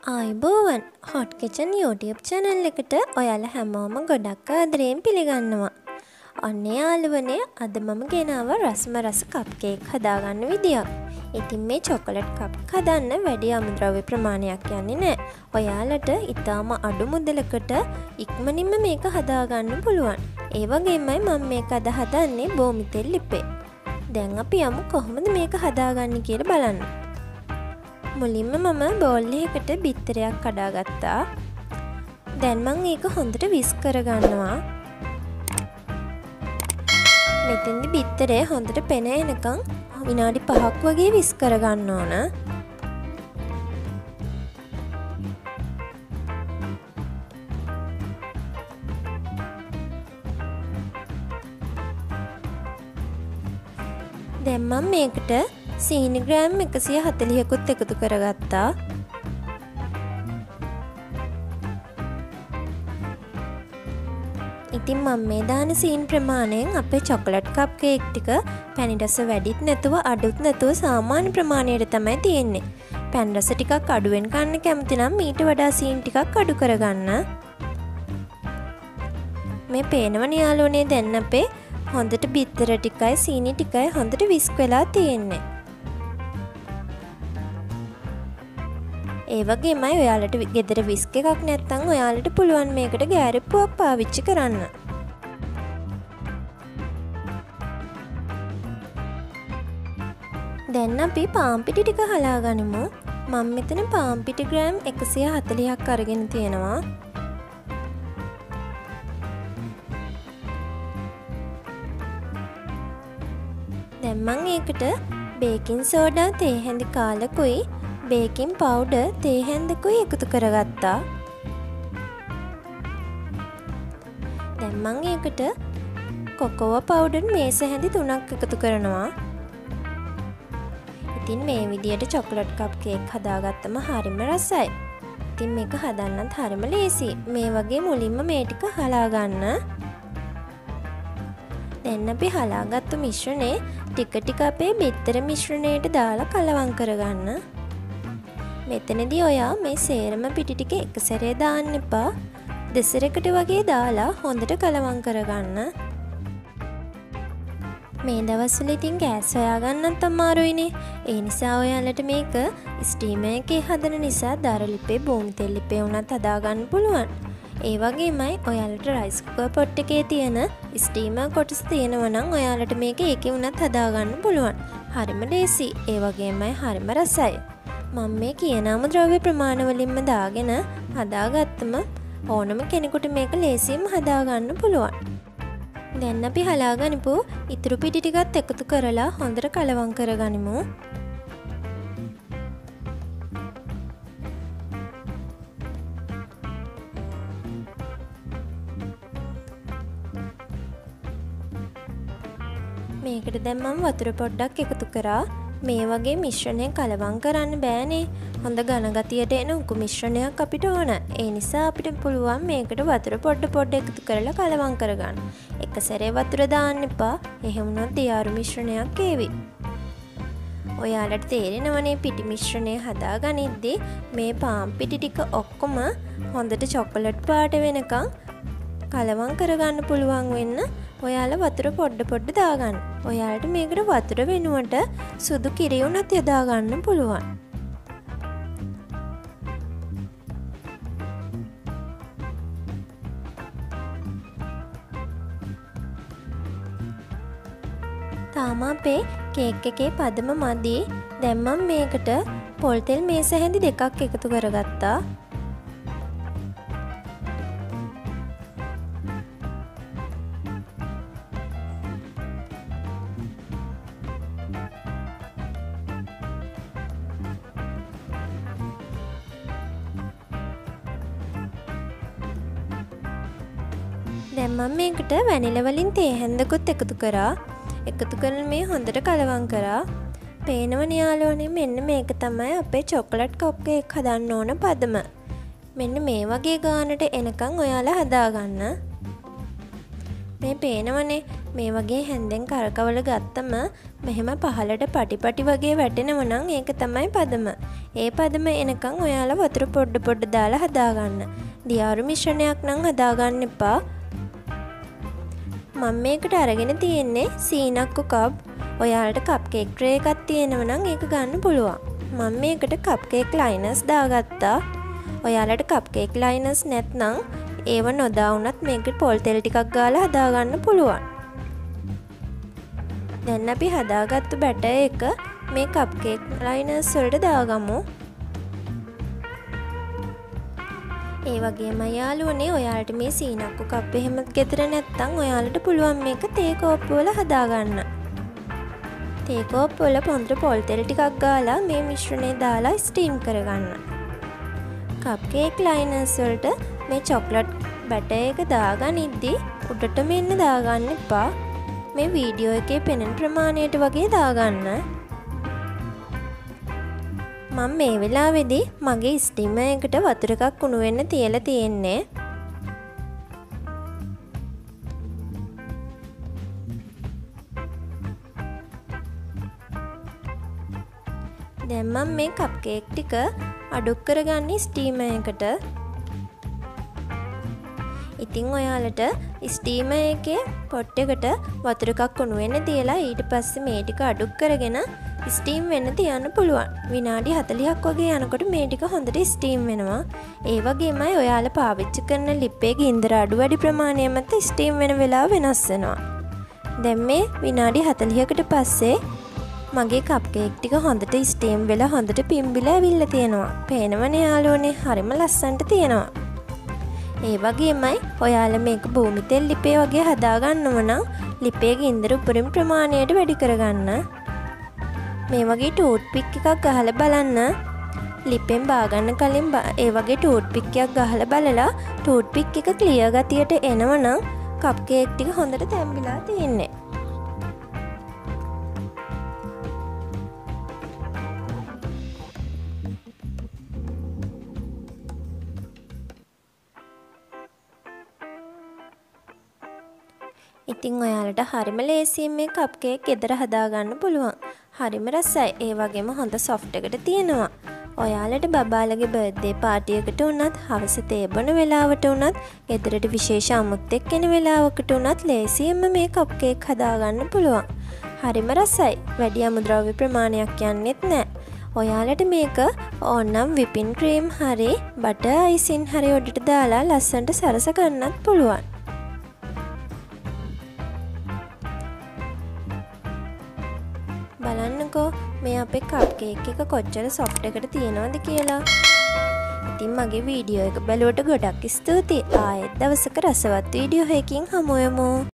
ආයුබෝවන් hot kitchen YouTube channel එකට ඔයාලා හැමෝම ගොඩක් ආදරයෙන් පිළිගන්නවා. ඔන්න යාළුවනේ අද මම ගෙනාවා රස්ම රස කප් කේක් හදාගන්න විදියක්. ඉතින් මේ චොකලට් කප් හදන්න වැඩි අමුද්‍රව්‍ය ප්‍රමාණයක් යන්නේ නැහැ. ඔයාලට ඊටාම අඩු මුදලකට ඉක්මනින්ම මේක හදාගන්න පුළුවන්. ඒ වගේමයි මම මේක අද හදන්නේ බෝමි තෙල් ලිපේ. දැන් අපි යමු කොහොමද මේක හදාගන්නේ කියලා බලන්න. මුලින්ම මම බෝල් එකකට බිත්තරයක් කඩාගත්තා. දැන් මම ඒක හොඳට විස්ක් කරගන්නවා. මෙතෙන්දි බිත්තරේ හොඳට පෙන එනකන් විනාඩි 5ක් වගේ විස්ක් කරගන්න ඕන. දැන් මම මේකට සීනි ග්‍රෑම් 140කුත් එකතු කරගත්තා. ඉතින් මම මේ දාන සීනි ප්‍රමාණයෙන් අපේ චොකලට් කප් කේක් ටික පැණි රස වැඩිත් නැතුව අඩුත් නැතුව සාමාන්‍ය ප්‍රමාණයට තමයි තියෙන්නේ. පැණි රස ටිකක් අඩුවෙන් කන්න කැමති නම් ඊට වඩා සීනි ටිකක් අඩු කරගන්න. මේ පේනවනේ යාළුවනේ දැන් අපේ හොඳට බිත්තර ටිකයි සීනි ටිකයි හොඳට විස්ක් වෙලා තියෙන්නේ. ඒ වගේමයි ඔයාලට ගෙදර විස්ක් එකක් නැත්නම් ඔයාලට පුළුවන් මේකට ගෑරප්පුවක් පාවිච්චි කරන්න. දැන් අපි පාන් පිටි ටික හලා ගනිමු. මම මෙතන පාන් පිටි ග්‍රෑම් 140ක් අරගෙන තියෙනවා. දැන් මම ඒකට බේකින් සෝඩා තේ හැඳි කාලකුයි බේකින් පවුඩර් තේ හැන්දකුයි එකතු කරගත්තා. දැන් මම ඒකට කොකෝවා පවුඩර් මේස හැඳි 3ක් එකතු කරනවා. ඉතින් මේ විදියට චොකලට් කප් කේක් හදාගත්තම හරිම රසයි. ඉතින් මේක හදන්නත් හරිම ලේසි. මේ වගේ මුලින්ම මේ ටික හලා ගන්න. දැන් අපි හලාගත්තු මිශ්‍රණේ ටික ටික අපේ බිත්තර මිශ්‍රණයට දාලා කලවම් කරගන්න. මෙතනදී ඔයා මේ සේරම පිටි ටික එක සැරේ දාන්න එපා. දෙසරකට වගේ දාලා හොඳට කලවම් කරගන්න. මේ දවස්වල ඉතින් ගෑස් හොයාගන්නත් අමාරුයිනේ. ඒ නිසා ඔයාලට මේක ස්ටීමර් එකේ හදන නිසා දර ලිපේ බෝමි තෙල් ලිපේ උනත් හදාගන්න පුළුවන්. ඒ වගේමයි ඔයාලට රයිස් කුකර් පොට් එකේ තියෙන ස්ටීමර් කොටස තියෙනවා නම් ඔයාලට මේක ඒකේ උනත් හදාගන්න පුළුවන්. හරිම ලේසි. ඒ වගේමයි හරිම රසයි. මම මේ කියන අමුද්‍රව්‍ය ප්‍රමාණ වලින්ම දාගෙන හදාගත්තම ඕනම කෙනෙකුට මේක ලේසියෙන්ම හදාගන්න පුළුවන්. දැන් අපි හලාගනිපු ඉතුරු පිටි ටිකත් එකතු කරලා හොඳට කලවම් කරගනිමු. මේකට දැන් මම වතුර පොඩ්ඩක් එකතු කරා. මේ වගේ මිශ්‍රණය කලවම් කරන්න බෑනේ. හොඳ ඝන ගතියට එන උකු මිශ්‍රණයක් අපිට ඕන. ඒ නිසා අපිට පුළුවන් මේකට වතුර පොඩ එකතු කරලා කලවම් කරගන්න. එක සැරේ වතුර දාන්න එපා. එහෙම වුණොත් දියාරු මිශ්‍රණයක් ඒවි. ඔයාලට තේරෙනවනේ පිටි මිශ්‍රණය හදාගනිද්දී මේ පාන් පිටි ටික ඔක්කොම හොඳට චොකලට් පාට වෙනකන් කලවම් කරගන්න පුළුවන් වෙන්න ඔයාලා වතුර පොඩ දාගන්න. ඔයාලට මේකට වතුර වෙනුවට සුදු කිරි උනත් යොදා ගන්න පුළුවන්. තාම අපේ කේක් එකේ පදම මදි. දැන් මම මේකට පොල් තෙල් මේස හැඳි 2ක් එකතු කරගත්තා. දැන් මම මේකට වැනිලා වලින් තේ හැන්දකුත් එකතු කරා. එකතු කරලා මේ හොඳට කලවම් කරා. පේනවනේ යාළුවනේ මෙන්න මේක තමයි අපේ චොකලට් කප් කේක් හදන්න ඕන පදම. මෙන්න මේ වගේ ගානට එනකන් ඔයාලා හදාගන්න. මේ පේනවනේ මේ වගේ හැන්දෙන් කරකවල ගත්තම මෙහෙම පහලට පටි වගේ වැටෙනවා නම් ඒක තමයි පදම. ඒ පදම එනකන් ඔයාලා වතුර පොඩ දාලා හදාගන්න. දියාරු මිශ්‍රණයක් නම් හදාගන්න එපා. මම මේකට අරගෙන තියෙන්නේ සීනක්කු කප්. ඔයාලට කප් කේක් ට්‍රේ එකක් තියෙනවා නම් ඒක ගන්න පුළුවන්. මම මේකට කප් කේක් ලයිනර්ස් දාගත්තා. ඔයාලට කප් කේක් ලයිනර්ස් නැත්නම් ඒව නොදා වුණත් මේකට පොල් තෙල් ටිකක් ගාලා හදාගන්න පුළුවන්. දැන් අපි හදාගත්තු බැටර් එක මේ කප් කේක් ලයිනර්ස් වලට දාගමු. ඒ වගේම යාළුවනේ ඔයාලට මේ සීනක්කු කප් එහෙම ගෙදර නැත්නම් ඔයාලට පුළුවන් මේක තේ කෝප්පු වල හදාගන්න. තේ කෝප්පු වල පොල් තෙල් ටිකක් ගාලා මේ මිශ්‍රණය දාලා ස්ටීම් කරගන්න. කප් කේක් ලයිනර්ස් වලට මේ චොක්ලට් බැටර් එක දාගනිද්දි උඩටම එන්න දාගන්න එපා. මේ වීඩියෝ එකේ පෙනෙන ප්‍රමාණයට වගේ දාගන්න. මම මේ වෙලාවේදී මගේ ස්ටිමර් එකට වතුර එකක් උණු වෙන්න තියලා තියෙන්නේ. දැන් මම මේ කප් කේක් ටික අඩු කරගන්නේ ස්ටිමර් එකට. ඉතින් ඔයාලට ස්ටීමර් එකේ පොට් එකට වතුර එකක් උණු වෙන්න තියලා ඊට පස්සේ මේ ටික අඩු කරගෙන ස්ටීම් වෙන්න තියන්න පුළුවන්. විනාඩි 40ක් වගේ යනකොට මේ ටික හොඳට ස්ටීම් වෙනවා. ඒ වගේමයි ඔයාලා පාවිච්චි කරන ලිප් එකේ ගින්දර අඩු වැඩි ප්‍රමාණය මත ස්ටීම් වෙන වෙලාව වෙනස් වෙනවා. දැන් මේ විනාඩි 40කට පස්සේ මගේ කප් කේක් ටික හොඳට ස්ටීම් වෙලා හොඳට පිම්බිලා ඇවිල්ලා තියෙනවා. පේනවනේ යාළුවනේ හරිම ලස්සනට තියෙනවා. ඒ වගේමයි ඔයාලා මේක භූමි තෙල් ලිපේ වගේ හදාගන්නව නම් ලිපේ ගින්දර උපරිම ප්‍රමාණයට වැඩි කරගන්න. මේ වගේ ටූත් පික් එකක් ගහලා බලන්න. ලිපෙන් බාගන්න කලින් ඒ වගේ ටූත් පික් එකක් ගහලා බලලා ටූත් පික් එක ක්ලියර් ගතියට එනවනම් කප් කේක් ටික හොඳට තැම්බිලා තියෙන්නේ. ඉතින් ඔයාලට හරිම ලේසියෙන් මේ කප් කේක් ගෙදර හදාගන්න පුළුවන්. හරිම රසයි. ඒ වගේම හොඳ සොෆ්ට් එකට තියෙනවා. ඔයාලට බබාලගේ බර්ත්ඩේ පාටි එකට උනත්, හවස තේ බොන වෙලාවට උනත්, ගෙදරට විශේෂ අමුත්තෙක් එන වෙලාවකට උනත් ලේසියෙන්ම මේ කප් කේක් හදාගන්න පුළුවන්. හරිම රසයි. වැඩි අමුද්‍රව්‍ය ප්‍රමාණයක් යන්නෙත් නැහැ. ඔයාලට මේක ඕනනම් විපින් ක්‍රීම් හරි බටර් අයිසින් හරි උඩට දාලා ලස්සනට සරස ගන්නත් පුළුවන්. බලන්නකෝ මේ අපේ කප් කේක් එක කොච්චර සොෆ්ට් එකට තියෙනවද කියලා. ඉතින් මගේ වීඩියෝ එක බැලුවට ගොඩක් ස්තුතියි. ආයෙත් දවසක රසවත් වීඩියෝ එකකින් හමු වෙමු.